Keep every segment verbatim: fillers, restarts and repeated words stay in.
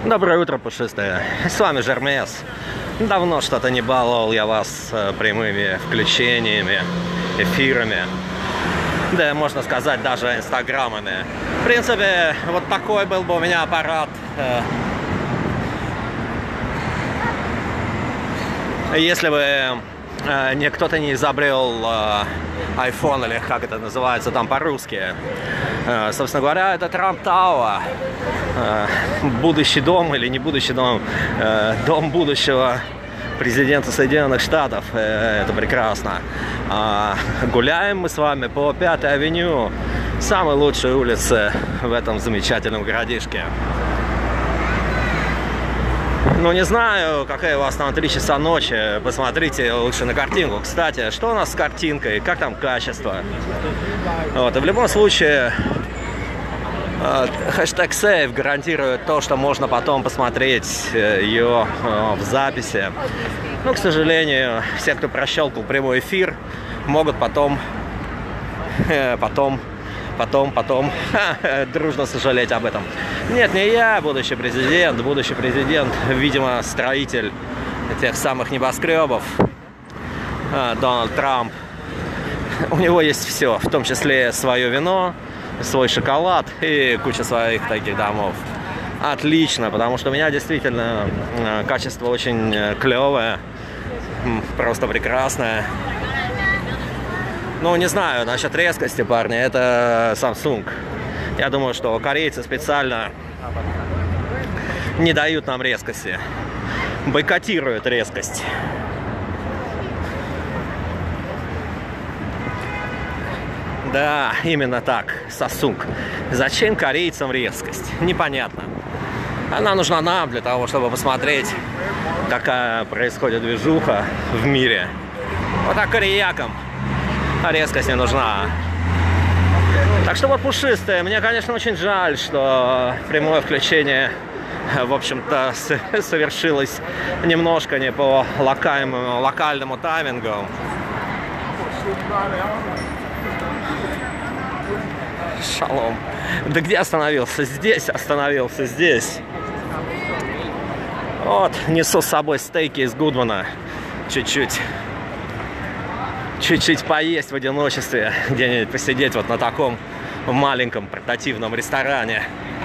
Доброе утро, пушистые. С вами Жермес. Давно что-то не баловал я вас прямыми включениями, эфирами. Да, можно сказать, даже инстаграмами. В принципе, вот такой был бы у меня аппарат. Если бы не кто-то не изобрел iPhone, или как это называется там по-русски. Собственно говоря, это Трамп Тауэр. Будущий дом или не будущий дом, дом будущего президента Соединенных Штатов. Это прекрасно. Гуляем мы с вами по Пятой авеню, самой лучшей улице в этом замечательном городишке. Ну, не знаю, какая у вас там три часа ночи. Посмотрите лучше на картинку. Кстати, что у нас с картинкой? Как там качество? Вот, и в любом случае, хэштег сейв гарантирует то, что можно потом посмотреть ее в записи. Но, к сожалению, все, кто прощелкал прямой эфир, могут потом, потом, потом, потом дружно сожалеть об этом. Нет, не я, будущий президент. Будущий президент, видимо, строитель тех самых небоскребов, Дональд Трамп. У него есть все, в том числе свое вино, свой шоколад и куча своих таких домов. Отлично, потому что у меня действительно качество очень клевое, просто прекрасное. Ну, не знаю, насчет резкости, парни, это Samsung. Я думаю, что корейцы специально не дают нам резкости, бойкотируют резкость. Да, именно так, Samsung. Зачем корейцам резкость? Непонятно. Она нужна нам для того, чтобы посмотреть, какая происходит движуха в мире. Вот так кореякам резкость не нужна. Так что вот, пушистые, мне, конечно, очень жаль, что прямое включение, в общем-то, совершилось немножко не по локальному, локальному таймингу. Шалом. Да где остановился? Здесь остановился, здесь. Вот, несу с собой стейки из Гудмана. Чуть-чуть. Чуть-чуть поесть в одиночестве. Где-нибудь посидеть вот на таком маленьком портативном ресторане.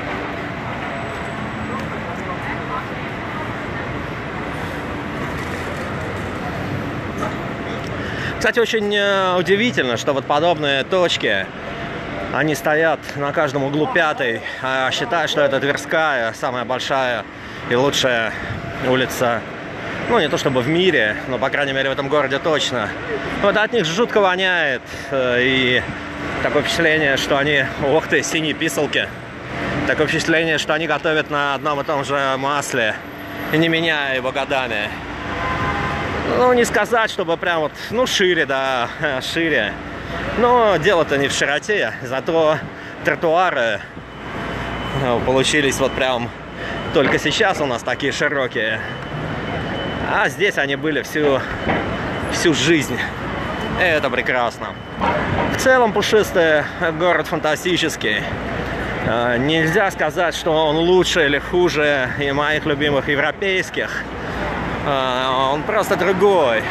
Кстати, очень удивительно, что вот подобные точки, они стоят на каждом углу Пятой. А считаю, что это Тверская, самая большая и лучшая улица, ну, не то чтобы в мире, но, по крайней мере, в этом городе точно. Вот от них жутко воняет. И такое впечатление, что они... Ох ты, синие писалки. Такое впечатление, что они готовят на одном и том же масле, не меняя его годами. Ну, не сказать, чтобы прям вот... Ну, шире, да, шире. Но дело-то не в широте, зато тротуары получились вот прям только сейчас у нас такие широкие. А здесь они были всю, всю жизнь. И это прекрасно. В целом, пушистый город фантастический. Нельзя сказать, что он лучше или хуже и моих любимых европейских. Он просто другой.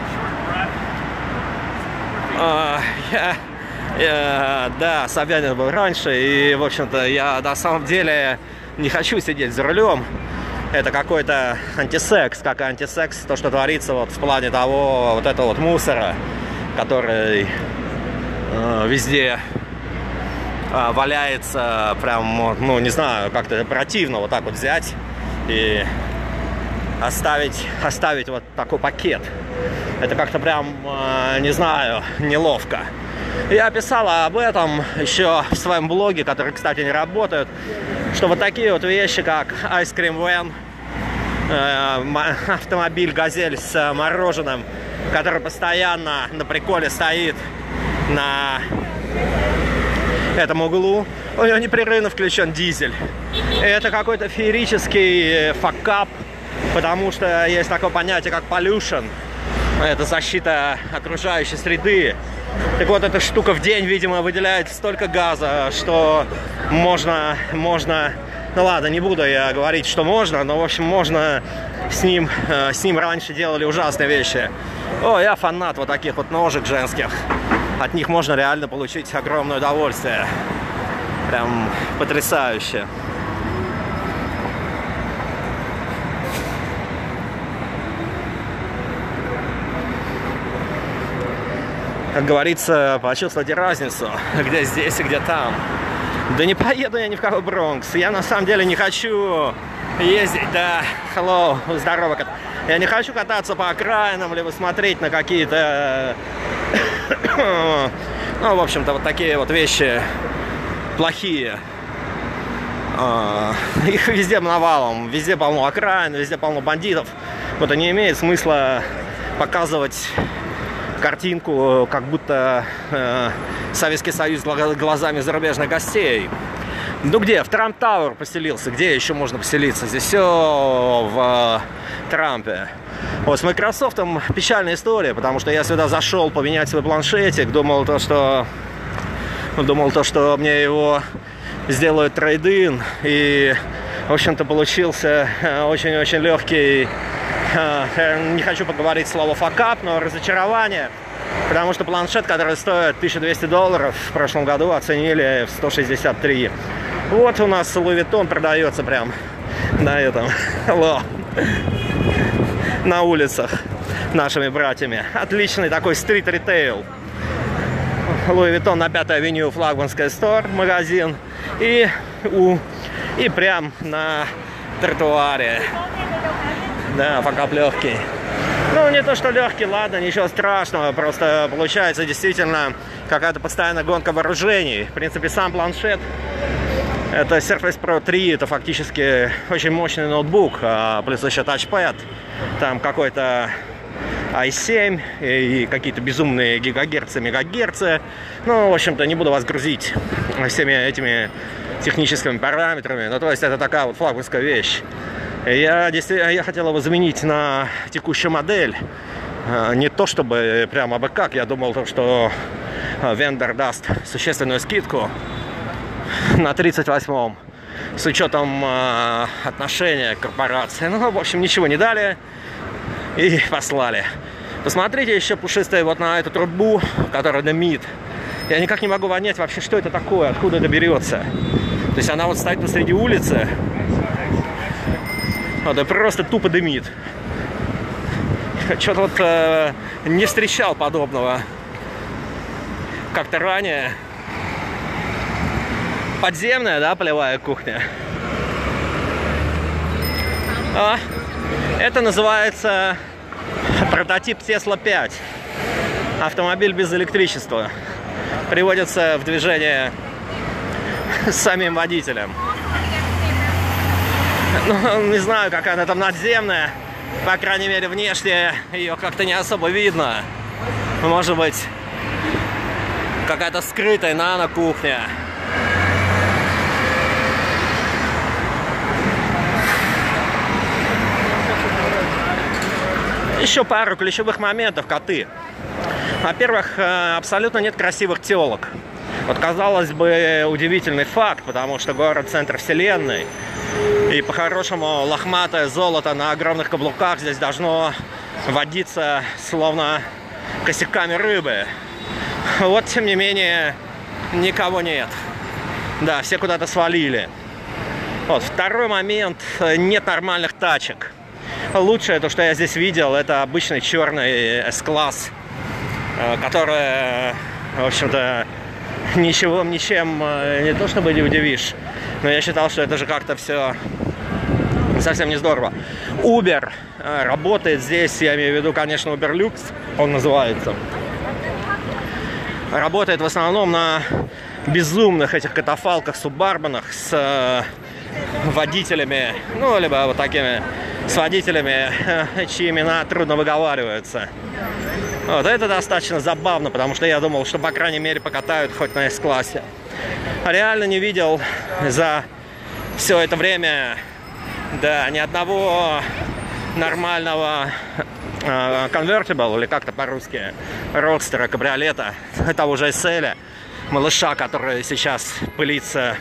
Uh, я, я, да, Собянин был раньше, и, в общем-то, я на самом деле не хочу сидеть за рулем. Это какой-то антисекс, как и антисекс, то, что творится вот в плане того, вот этого вот мусора, который э, везде э, валяется, прям, ну, не знаю, как-то противно вот так вот взять и оставить, оставить вот такой пакет. Это как-то прям, э, не знаю, неловко. Я писал об этом еще в своем блоге, который, кстати, не работает, что вот такие вот вещи, как Ice Cream Van, э, автомобиль «Газель» с мороженым, который постоянно на приколе стоит на этом углу, у него непрерывно включен дизель. И это какой-то феерический факап, потому что есть такое понятие, как pollution. Это защита окружающей среды. Так вот, эта штука в день, видимо, выделяет столько газа, что можно, можно Ну ладно, не буду я говорить, что можно, но, в общем, можно с ним, э, с ним раньше делали ужасные вещи. О, я фанат вот таких вот ножек женских. От них можно реально получить огромное удовольствие. Прям потрясающе. Как говорится, почувствуйте разницу, где здесь и где там. Да не поеду я ни в какой Бронкс. Я на самом деле не хочу ездить, да, hello, здорово. Я не хочу кататься по окраинам, либо смотреть на какие-то, ну, в общем-то, вот такие вот вещи плохие. Их везде навалом, везде полно окраин, везде полно бандитов. Вот и не имеет смысла показывать картинку, как будто э, Советский Союз глазами зарубежных гостей. Ну где? В Трамп Тауэр поселился. Где еще можно поселиться? Здесь все в э, Трампе. Вот с Microsoft печальная история, потому что я сюда зашел поменять свой планшетик, думал то, что думал то, что мне его сделают трейд-ин, и в общем-то получился очень-очень легкий. Не хочу поговорить слово факап, но разочарование, потому что планшет, который стоит тысячу двести долларов, в прошлом году оценили в сто шестьдесят три. Вот у нас Луи Виттон продается прям на этом, на улицах нашими братьями. Отличный такой стрит-ритейл. Луи Виттон на пятой авеню, флагманская стор, магазин, и, у, и прям на тротуаре. Да, факап легкий. Ну, не то, что легкий, ладно, ничего страшного. Просто получается действительно какая-то постоянная гонка вооружений. В принципе, сам планшет, это Surface Pro три, это фактически очень мощный ноутбук, а плюс еще тачпэд. Там какой-то ай семь и какие-то безумные гигагерцы, мегагерцы. Ну, в общем-то, не буду вас грузить всеми этими техническими параметрами. Ну, то есть, это такая вот флагманская вещь. Я, действительно, я хотел его заменить на текущую модель. Не то чтобы прямо абы как. Я думал, что вендор даст существенную скидку на тридцать восьмом с учетом отношения к корпорации. Ну, в общем, ничего не дали и послали. Посмотрите еще пушистые вот на эту трубу, которая дымит. Я никак не могу понять вообще, что это такое, откуда это берется. То есть она вот стоит посреди улицы. Это просто тупо дымит. Что-то вот э, не встречал подобного как-то ранее. Подземная, да, полевая кухня. А, это называется прототип Тесла пять. Автомобиль без электричества. Приводится в движение самим водителем. Ну, не знаю, какая она там надземная. По крайней мере, внешне ее как-то не особо видно. Может быть, какая-то скрытая нано-кухня. Еще пару ключевых моментов, коты. Во-первых, абсолютно нет красивых телок. Вот, казалось бы, удивительный факт, потому что город — центр вселенной. И по-хорошему лохматое золото на огромных каблуках здесь должно водиться словно косяками рыбы. Вот, тем не менее, никого нет. Да, все куда-то свалили. Вот, второй момент. Нет нормальных тачек. Лучшее, то, что я здесь видел, это обычный черный эс-класс, который, в общем-то, ничего, ничем не то чтобы не удивишь, но я считал, что это же как-то все совсем не здорово. Uber работает здесь, я имею в виду, конечно, Uberlux, он называется. Работает в основном на безумных этих катафалках, субарбанах с водителями, ну, либо вот такими, с водителями, чьи имена трудно выговариваются. Вот, это достаточно забавно, потому что я думал, что, по крайней мере, покатают хоть на эс-классе. Реально не видел за все это время, да, ни одного нормального э, convertible, или как-то по-русски, родстера, кабриолета, того же эс эль, малыша, который сейчас пылится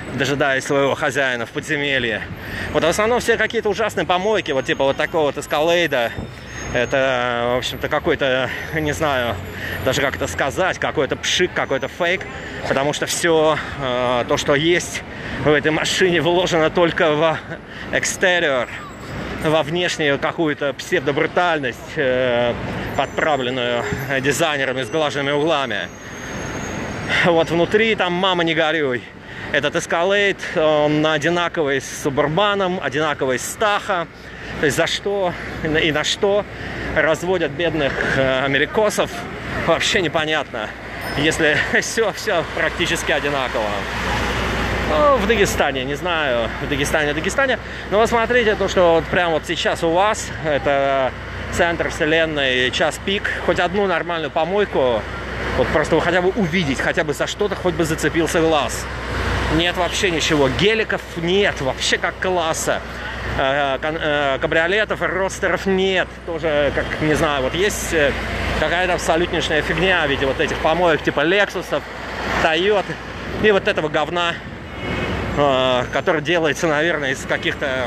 дожидаясь своего хозяина в подземелье. Вот в основном все какие-то ужасные помойки, вот типа вот такого вот эскалейда. Это, в общем-то, какой-то, не знаю, даже как это сказать, какой-то пшик, какой-то фейк, потому что все э, то, что есть в этой машине, вложено только в экстерьер, во внешнюю какую-то псевдобрутальность, э, подправленную дизайнерами с глаженными углами. Вот внутри там мама не горюй. Этот эскалейд, он одинаковый с Субурбаном, одинаковый с Таха. То есть за что и на что разводят бедных э, америкосов, вообще непонятно, если все, все практически одинаково. Ну, в Дагестане, не знаю, в Дагестане, в Дагестане. Но вот смотрите, то, что вот прямо вот сейчас у вас, это центр вселенной, час пик, хоть одну нормальную помойку, вот просто хотя бы увидеть, хотя бы за что-то, хоть бы зацепился глаз. Нет вообще ничего, геликов нет, вообще как класса. Кабриолетов, родстеров нет, тоже, как, не знаю, вот есть какая-то абсолютнейшая фигня в виде вот этих помоек типа Лексусов, Тойот и вот этого говна, который делается, наверное, из каких-то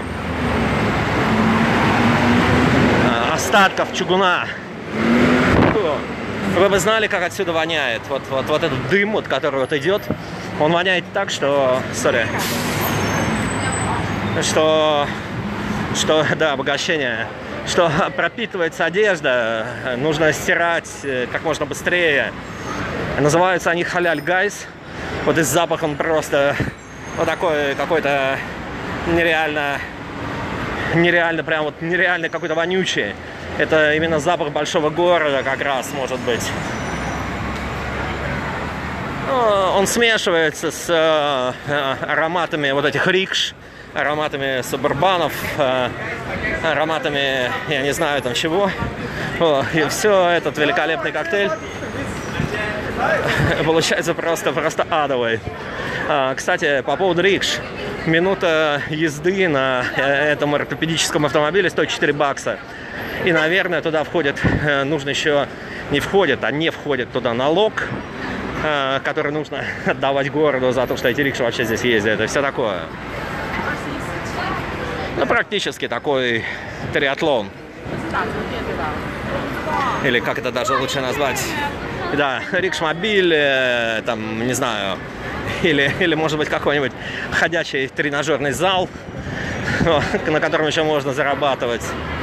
остатков чугуна. Вы бы знали, как отсюда воняет. Вот, вот, вот этот дым, вот, который вот идет, он воняет так, что... Sorry. Что... Что, да, обогащение, что пропитывается одежда, нужно стирать как можно быстрее. Называются они халяль гайс. Вот из запаха он просто вот такой какой-то нереально, нереально, прям вот нереально какой-то вонючий. Это именно запах большого города как раз, может быть. Он смешивается с ароматами вот этих рикш, ароматами субурбанов, ароматами, я не знаю, там чего. И все, этот великолепный коктейль получается просто, просто адовый. Кстати, по поводу рикш. Минута езды на этом ортопедическом автомобиле стоит четыре бакса. И, наверное, туда входит, нужно еще, не входит, а не входит туда налог, который нужно отдавать городу за то, что эти рикши вообще здесь ездят. Это все такое. Ну, практически такой триатлон. Или как это даже лучше назвать. Да, рикшмобиль, э, там, не знаю. Или, или может быть, какой-нибудь ходячий тренажерный зал, на котором еще можно зарабатывать.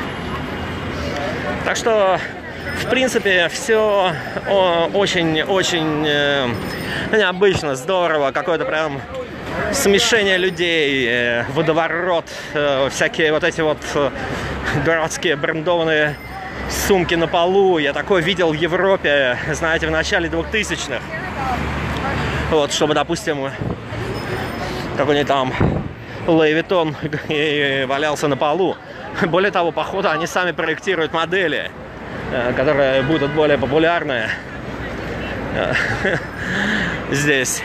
Так что, в принципе, все очень-очень э, необычно, здорово. Какое-то прям... смешение людей, водоворот, всякие вот эти вот городские брендованные сумки на полу. Я такое видел в Европе, знаете, в начале двухтысячных. Вот, чтобы, допустим, какой-нибудь там Луи Виттон валялся на полу. Более того, походу, они сами проектируют модели, которые будут более популярны здесь.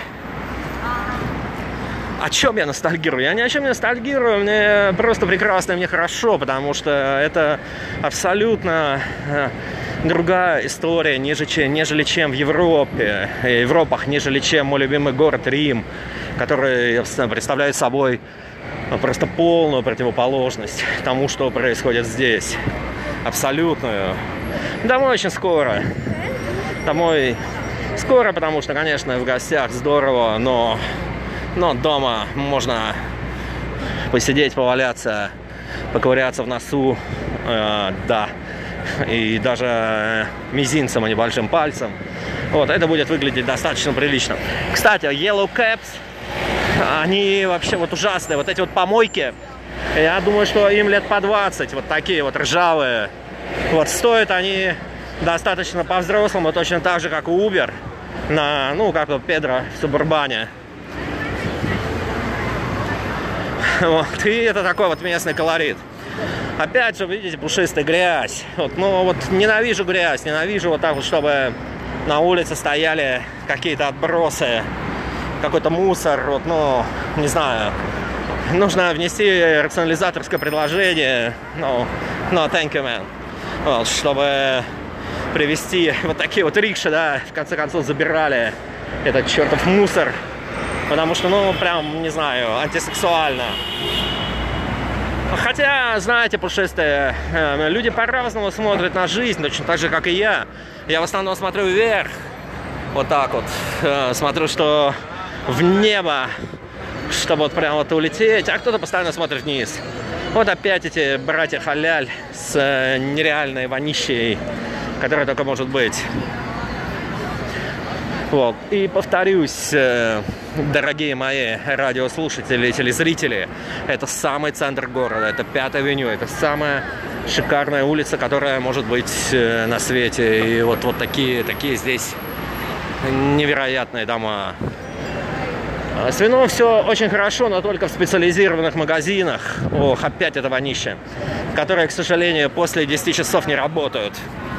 О чем я ностальгирую? Я ни о чем не ностальгирую, мне просто прекрасно, мне хорошо, потому что это абсолютно другая история, нежели, нежели чем в Европе, в Европах, нежели чем мой любимый город Рим, который представляет собой просто полную противоположность тому, что происходит здесь. Абсолютную. Домой очень скоро. Домой скоро, потому что, конечно, в гостях здорово, но... Но дома можно посидеть, поваляться, поковыряться в носу, э, да, и даже мизинцем, а не большим пальцем. Вот, это будет выглядеть достаточно прилично. Кстати, Yellow Cabs, они вообще вот ужасные. Вот эти вот помойки, я думаю, что им лет по двадцать, вот такие вот ржавые. Вот, стоят они достаточно по-взрослому, точно так же, как у Uber, на, ну, как у Педро в Субурбане. Вот, и это такой вот местный колорит. Опять же, видите, пушистая грязь. Вот, ну вот ненавижу грязь, ненавижу вот так вот, чтобы на улице стояли какие-то отбросы, какой-то мусор. Вот, ну, не знаю. Нужно внести рационализаторское предложение. Ну, no, thank you, man. Вот, чтобы привезти вот такие вот рикши, да, в конце концов забирали этот чертов мусор Потому что, ну, прям, не знаю, антисексуально. Хотя, знаете, пушистые, люди по-разному смотрят на жизнь, точно так же, как и я. Я в основном смотрю вверх, вот так вот. Смотрю, что в небо, чтобы вот прям вот улететь, а кто-то постоянно смотрит вниз. Вот опять эти братья Халяль с нереальной вонищей, которая только может быть. Вот. И повторюсь, дорогие мои радиослушатели и телезрители, это самый центр города, это Пятая авеню, это самая шикарная улица, которая может быть на свете. И вот, вот такие, такие здесь невероятные дома. С вином все очень хорошо, но только в специализированных магазинах. Ох, опять это вонище, которые, к сожалению, после десяти часов не работают.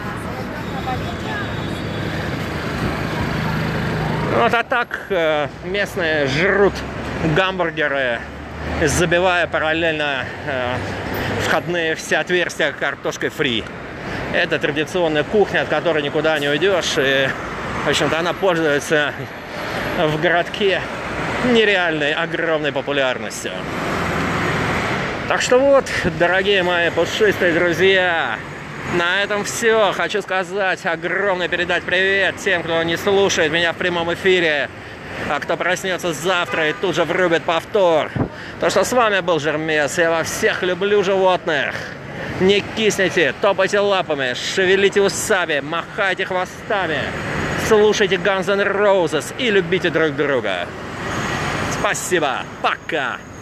Вот, а так местные жрут гамбургеры, забивая параллельно э, входные все отверстия картошкой фри. Это традиционная кухня, от которой никуда не уйдешь. И, в общем-то, она пользуется в городке нереальной, огромной популярностью. Так что вот, дорогие мои пушистые друзья, на этом все. Хочу сказать огромный, передать привет тем, кто не слушает меня в прямом эфире, а кто проснется завтра и тут же врубит повтор. То, что с вами был Жермес, я во всех люблю животных. Не кисните, топайте лапами, шевелите усами, махайте хвостами, слушайте Guns N' Roses и любите друг друга. Спасибо, пока!